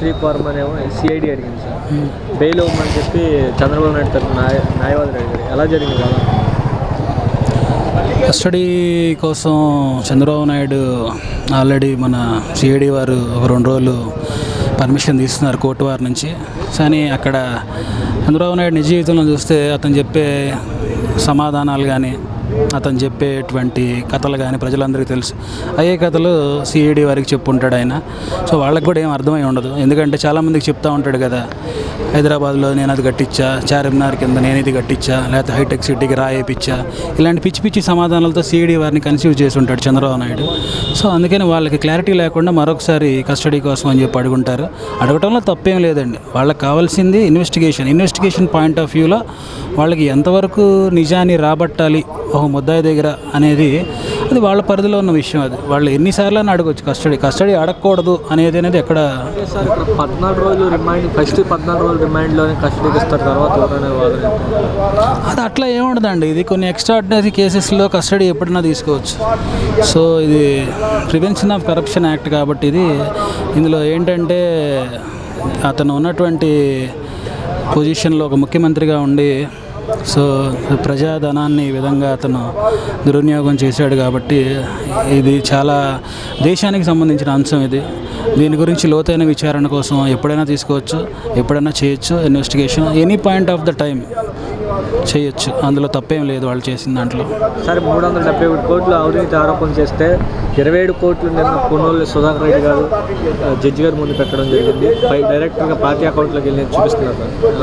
Custody ఫార్మనేమో CID అడిగింది sir, bail ఇవ్వమని చెప్పి చంద్రబాబు నాయుడు తరఫున న్యాయవాదులు అడిగారు. ఎలా జరిగింది కదా? కస్టడీ కోసం చంద్రబాబు నాయుడు ఆల్రెడీ మన సిఐడి వారు ఒక 2 రోజులు పర్మిషన్ తీసుకున్నారు కోర్టు వారి నుంచి. కానీ అక్కడ చంద్రబాబు నాయుడు నిజ జీవితంలో చూస్తే అతను చెప్పే సమాధానాలు కానీ అతను చెప్పేటువంటి కథలు కానీ ప్రజలందరికీ తెలుసు. అయ్యే కథలు సిఐడి వారికి చెప్పుంటాడు ఆయన. సో వాళ్ళకి కూడా ఏం అర్థమై ఉండదు. ఎందుకంటే చాలామందికి చెప్తూ ఉంటాడు కదా, హైదరాబాద్లో నేను అది కట్టించా, చార్మినార్ కింద నేను ఇది కట్టించా, లేకపోతే హైటెక్ సిటీకి రాయిపించా, ఇలాంటి పిచ్చి పిచ్చి సమాధానాలతో సిఐడి వారిని కన్ఫ్యూజ్ చేసి ఉంటాడు చంద్రబాబు నాయుడు. సో అందుకని వాళ్ళకి క్లారిటీ లేకుండా మరొకసారి కస్టడీ కోసం అని చెప్పి అడుగుంటారు. అడగటంలో తప్పేం లేదండి. వాళ్ళకి కావాల్సింది ఇన్వెస్టిగేషన్ పాయింట్ ఆఫ్ వ్యూలో వాళ్ళకి ఎంతవరకు నిజాన్ని రాబట్టాలి ఒక ముద్దాయి దగ్గర అనేది అది వాళ్ళ పరిధిలో ఉన్న విషయం. అది వాళ్ళు ఎన్నిసార్లు అని అడగవచ్చు. కస్టడీ అడగకూడదు అనేది ఎక్కడ 14 రోజులు రిమాండ్, ఫస్ట్ 14 రోజులు రిమాండ్లోనే కస్టడీకి ఇస్తారు, తర్వాత అది అట్లా ఏముండదండి. ఇది కొన్ని ఎక్స్ట్రాడినరీ కేసెస్లో కస్టడీ ఎప్పుడైనా తీసుకోవచ్చు. సో ఇది ప్రివెన్షన్ ఆఫ్ కరప్షన్ యాక్ట్ కాబట్టి ఇందులో ఏంటంటే అతను ఉన్నటువంటి పొజిషన్లో ఒక ముఖ్యమంత్రిగా ఉండి సో ప్రజాధనాన్ని ఈ విధంగా అతను దుర్వినియోగం చేశాడు కాబట్టి ఇది చాలా దేశానికి సంబంధించిన అంశం. దీని గురించి లోతైన విచారణ కోసం ఎప్పుడైనా తీసుకోవచ్చు, ఎప్పుడైనా చేయొచ్చు. Investigation any point of the time చేయొచ్చు, అందులో తప్పేం లేదు వాళ్ళు చేసిన దాంట్లో. సరే, 371 కోట్లు అవినీతి ఆరోపణ చేస్తే 27 కోట్లు నిన్న కొనోళ్ళు సుధాకర్ రెడ్డి గారు జడ్జి గారు ముందు పెట్టడం జరిగింది. డైరెక్ట్గా పార్టీ అకౌంట్లోకి వెళ్ళి చూపిస్తున్నారు.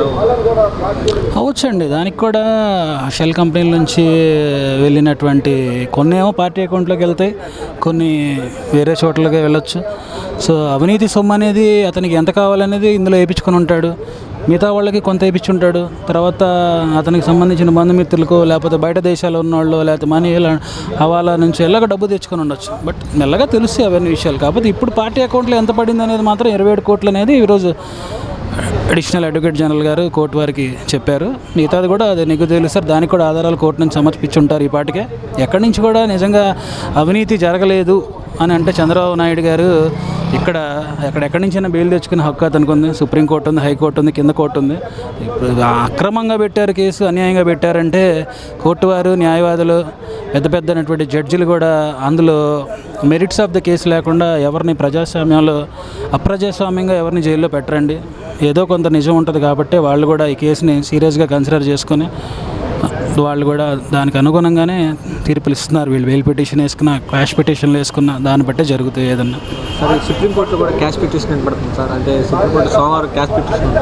అవచ్చండి, దానికి కూడా షెల్ కంపెనీల నుంచి వెళ్ళినటువంటి కొన్ని ఏమో పార్టీ అకౌంట్లోకి వెళ్తాయి, కొన్ని వేరే చోట్లకి వెళ్ళొచ్చు. సో అవినీతి సొమ్ము అనేది అతనికి ఎంత కావాలనేది ఇందులో వేయించుకొని ఉంటాడు. మిగతా వాళ్ళకి కొంత వేయించుంటాడు. తర్వాత అతనికి సంబంధించిన బంధుమిత్రులకు లేకపోతే బయట దేశాల్లో ఉన్నవాళ్ళు లేకపోతే మనీ హవాలా నుంచి ఎలాగ డబ్బు తెచ్చుకొని ఉండొచ్చు. బట్ మెల్లగా తెలుస్తాయి అవన్నీ విషయాలు. కాకపోతే ఇప్పుడు పార్టీ అకౌంట్లో ఎంత పడింది అనేది మాత్రం 27 కోట్లు అనేది ఈరోజు అడిషనల్ అడ్వకేట్ జనరల్ గారు కోర్టు వారికి చెప్పారు. మిగతాది కూడా అది నీకు తెలుస్తారు, దానికి కూడా ఆధారాలు కోర్టు నుంచి సమర్పించుంటారు. ఈ పాటికే ఎక్కడి నుంచి కూడా నిజంగా అవినీతి జరగలేదు అని అంటే చంద్రబాబు నాయుడు గారు ఎక్కడి నుంచైనా బెయిల్ తెచ్చుకునే హక్కు అతనికి ఉంది. సుప్రీంకోర్టు ఉంది, హైకోర్టు ఉంది, కింద కోర్టు ఉంది. ఇప్పుడు అక్రమంగా పెట్టారు కేసు, అన్యాయంగా పెట్టారంటే కోర్టు వారు, న్యాయవాదులు, పెద్దనటువంటి జడ్జిలు కూడా అందులో మెరిట్స్ ఆఫ్ ద కేసు లేకుండా ఎవరిని అప్రజాస్వామ్యంగా ఎవరిని జైల్లో పెట్టరండి. ఏదో కొంత నిజం ఉంటుంది కాబట్టి వాళ్ళు కూడా ఈ కేసుని సీరియస్గా కన్సిడర్ చేసుకొని వాళ్ళు కూడా దానికి అనుగుణంగానే తీర్పులు ఇస్తున్నారు. వీళ్ళు బెయిల్ పిటిషన్ వేసుకున్న, క్వాష్ పిటిషన్లు వేసుకున్న దాన్ని బట్టే జరుగుతాయి ఏదన్నా. సరే, సుప్రీంకోర్టులో కూడా క్యాష్ పిటిషన్ ఏం పడుతుంది సార్? అంటే సుప్రీంకోర్టు సోమవారం క్యాష్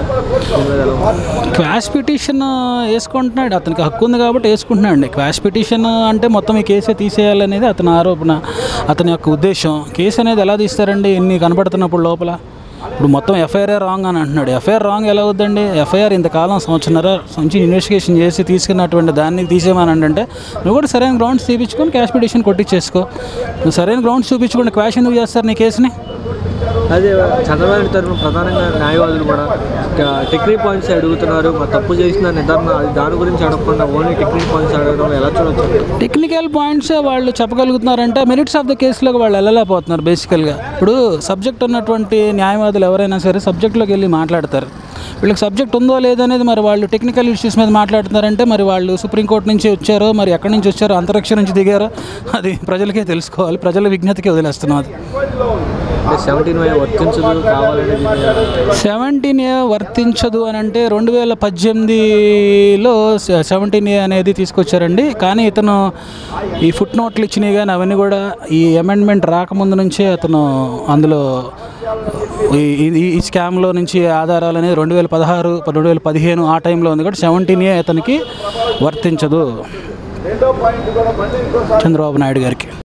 పిటిషన్ వేసుకుంటున్నాడు. అతనికి హక్కు ఉంది కాబట్టి వేసుకుంటున్నాడు. క్వాష్ పిటిషన్ అంటే మొత్తం ఈ కేసే తీసేయాలనేది అతని ఆరోపణ, అతని యొక్క ఉద్దేశం. కేసు అనేది ఎలా తీస్తారండి ఇన్ని కనపడుతున్నప్పుడు లోపల? ఇప్పుడు మొత్తం ఎఫ్ఐఆర్ రాంగ్ అని అంటున్నాడు. ఎఫ్ఐఆర్ రాంగ్ ఎలా అవుద్దండి? ఎఫ్ఐఆర్ ఇంతకాలం సంవత్సరన్నర నుంచి ఇన్వెస్టిగేషన్ చేసి తీసుకున్నటువంటి దాన్ని తీసేమని అంటే నువ్వు కూడా సరైన గ్రౌండ్స్ చూపించుకొని క్యాష్ పిటిషన్ కొట్టించేసుకో. నువ్వు సరైన గ్రౌండ్స్ చూపించుకుంటే క్వాష్ ఎందుకు చేస్తారు నీ కేసుని? అదే చంద్రబాబు తరఫున ప్రధానంగా న్యాయవాదులు కూడా టెక్నికల్ పాయింట్స్ అడుగుతున్నారు. తప్పు చేసిన నిర్ధారణ దాని గురించి అడగకుండా ఓన్లీ టెక్నికల్ పాయింట్స్ అడగడం ఎలా చూడొచ్చు? టెక్నికల్ పాయింట్సే వాళ్ళు చెప్పగలుగుతున్నారంటే మెరిట్స్ ఆఫ్ ద కేసులోకి వాళ్ళు వెళ్ళలేకపోతున్నారు. బేసికల్గా ఇప్పుడు సబ్జెక్ట్ ఉన్నటువంటి న్యాయవాదులు ఎవరైనా సరే సబ్జెక్ట్లోకి వెళ్ళి మాట్లాడతారు. వీళ్ళకి సబ్జెక్ట్ ఉందో లేదనేది మరి వాళ్ళు టెక్నికల్ ఇష్యూస్ మీద మాట్లాడుతున్నారంటే మరి వాళ్ళు సుప్రీంకోర్టు నుంచి వచ్చారో, మరి ఎక్కడి నుంచి వచ్చారో, అంతరిక్షం నుంచి దిగారో అది ప్రజలకే తెలుసుకోవాలి. ప్రజల విజ్ఞతకే వదిలేస్తున్నాం. అది 17A వర్తించదు అని అంటే 2018లో 17A అనేది తీసుకొచ్చారండి. కానీ ఇతను ఈ ఫుట్ నోట్లు ఇచ్చినాయి కానీ అవన్నీ కూడా ఈ అమెండ్మెంట్ రాకముందు నుంచే అతను అందులో ఈ స్కామ్లో నుంచి ఆధారాలు అనేది 2016, 2015 ఆ టైంలో ఉంది కాబట్టి 17A అతనికి వర్తించదు చంద్రబాబు నాయుడు గారికి.